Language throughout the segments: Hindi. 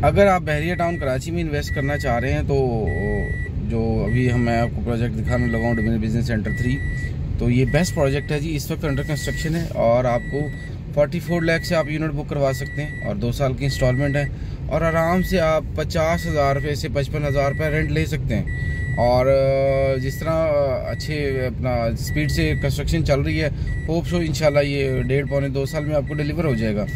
अगर आप बहरिया टाउन कराची में इन्वेस्ट करना चाह रहे हैं तो जो अभी मैं आपको प्रोजेक्ट दिखाने लगा हूँ डोमिनियन बिजनेस सेंटर 3, तो ये बेस्ट प्रोजेक्ट है जी। इस वक्त अंडर कंस्ट्रक्शन है और आपको 44 लाख से आप यूनिट बुक करवा सकते हैं और 2 साल की इंस्टॉलमेंट है और आराम से आप 50,000 रुपये से 55,000 रुपये रेंट ले सकते हैं। और जिस तरह अच्छे अपना स्पीड से कंस्ट्रक्शन चल रही है, होप सो इंशाल्लाह ये 1.5-2 साल में आपको डिलीवर हो जाएगा।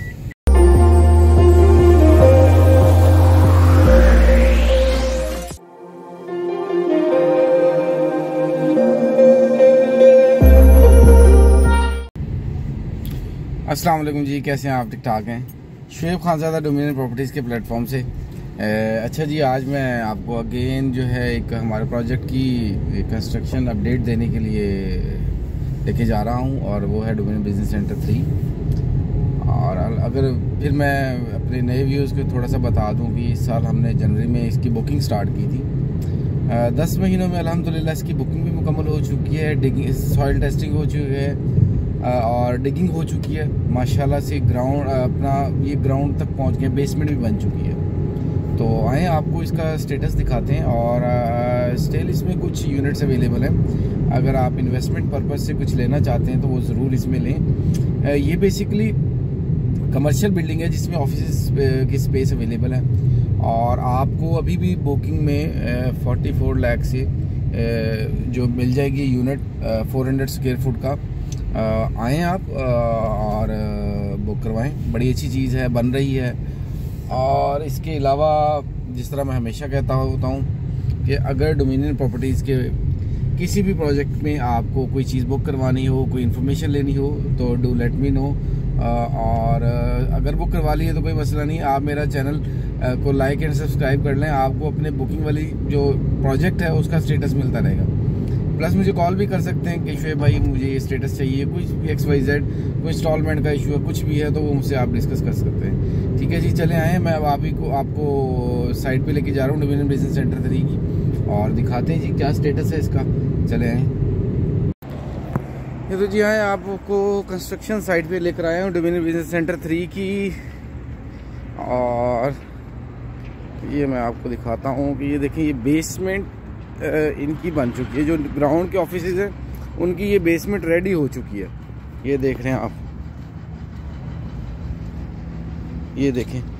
अस्सलाम वालेकुम जी, कैसे हैं आप? ठीक ठाक हैं? शुएब खानज़ादा डोमिनियन प्रॉपर्टीज़ के प्लेटफॉर्म से। अच्छा जी, आज मैं आपको अगेन जो है एक हमारे प्रोजेक्ट की कंस्ट्रक्शन अपडेट देने के लिए लेके जा रहा हूं और वो है डोमिनियन बिजनेस सेंटर 3। और अगर फिर मैं अपने नए व्यूज़ को थोड़ा सा बता दूं कि इस साल हमने जनवरी में इसकी बुकिंग स्टार्ट की थी। 10 महीनों में अल्हम्दुलिल्लाह इसकी बुकिंग भी मुकम्मल हो चुकी है, डिगिंग सॉइल टेस्टिंग हो चुकी है और डिगिंग हो चुकी है माशाल्लाह से। ग्राउंड अपना ये ग्राउंड तक पहुंच गए, बेसमेंट भी बन चुकी है। तो आए आपको इसका स्टेटस दिखाते हैं और स्टिल इसमें कुछ यूनिट्स अवेलेबल हैं। अगर आप इन्वेस्टमेंट पर्पस से कुछ लेना चाहते हैं तो वो ज़रूर इसमें लें। ये बेसिकली कमर्शियल बिल्डिंग है जिसमें ऑफिस की स्पेस अवेलेबल है और आपको अभी भी बुकिंग में 44 लाख से जो मिल जाएगी यूनिट 400 स्क्वायर फुट का। आएँ आप और बुक करवाएं, बड़ी अच्छी चीज़ है, बन रही है। और इसके अलावा जिस तरह मैं हमेशा कहता होता हूँ कि अगर डोमिनियन प्रॉपर्टीज़ के किसी भी प्रोजेक्ट में आपको कोई चीज़ बुक करवानी हो, कोई इन्फॉर्मेशन लेनी हो तो डू लेट मी नो। और अगर बुक करवा ली है तो कोई मसला नहीं, आप मेरा चैनल को लाइक एंड सब्सक्राइब कर लें, आपको अपने बुकिंग वाली जो प्रोजेक्ट है उसका स्टेटस मिलता रहेगा। प्लस मुझे कॉल भी कर सकते हैं कि शुएब भाई मुझे ये स्टेटस चाहिए, कुछ XYZ कोई इंस्टॉलमेंट का इशू है, कुछ भी है तो वो मुझसे आप डिस्कस कर सकते हैं। ठीक है जी, चले आए। मैं अब आपको साइट पे लेके जा रहा हूँ डोमिनियन बिजनेस सेंटर 3 की और दिखाते हैं जी क्या स्टेटस है इसका। चले आए। ये तो जी आए आपको कंस्ट्रक्शन साइट पे लेकर आया हूँ डोमिनियन बिजनेस सेंटर 3 की। और ये मैं आपको दिखाता हूँ कि ये देखें, ये बेसमेंट इनकी बन चुकी है। जो ग्राउंड के ऑफिसेज हैं उनकी ये बेसमेंट रेडी हो चुकी है। ये देख रहे हैं आप, ये देखें।